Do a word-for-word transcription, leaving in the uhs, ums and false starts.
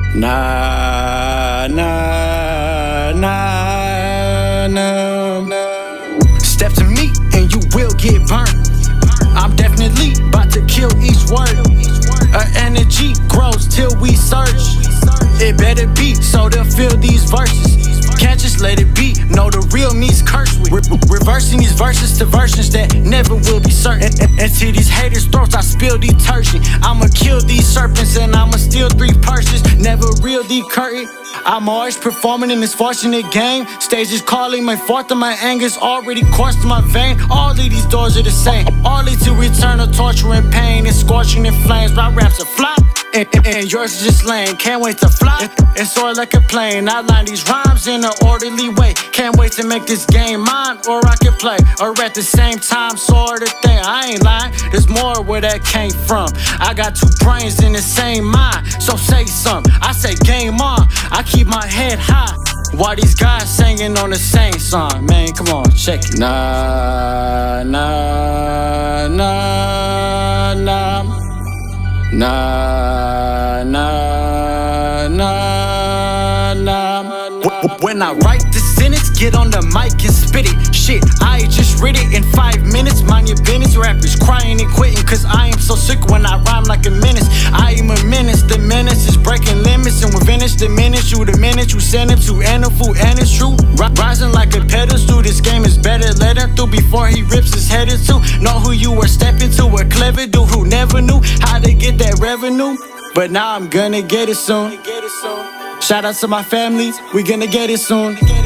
Nah, nah, nah, nah. Step to me and you will get burned. I'm definitely about to kill each word. Our energy grows till we search. It better be so they'll feel these verses. Can't just let it be, no, the real me's cursed with. Re reversing these verses to versions that never will be certain. And, and to these haters' throats I spill detergent. I'ma kill these serpents and I'ma steal three purses. Never real the curtain. I'm always performing in this fortunate game. Stages calling, my fault and my anger's already coursed in my vein. All of these doors are the same, all lead to eternal torture and pain. It's scorching in flames, my raps are flop. And, and, and yours is just lame, can't wait to fly and, and soar like a plane. I line these rhymes in an orderly way. Can't wait to make this game mine, or I can play, or at the same time, sort of thing. I ain't lying, there's more where that came from. I got two brains in the same mind, so say something. I say game on, I keep my head high while these guys singing on the same song. Man, come on, check it. Nah, nah, nah, nah. Nah, nah, nah, nah. When I write the sentence, get on the mic and spit it. Shit, I just read it in five minutes. Mind your business, rappers crying and quitting, cause I am so sick when I rhyme like a menace. I am a menace, the menace is breaking limits. And we're finished the minutes, you the minute you send him to Anafu, and it's true. Rising like a pedestal, this game is better. Let him through before he rips his head into. Know who you were stepping to, a clever dude who never knew how to get that revenue. But now I'm gonna get it soon. Shout out to my family, we gonna get it soon.